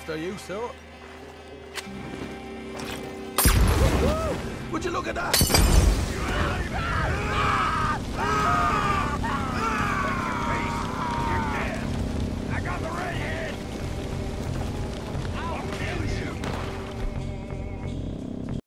after you, sir. Would you look at that?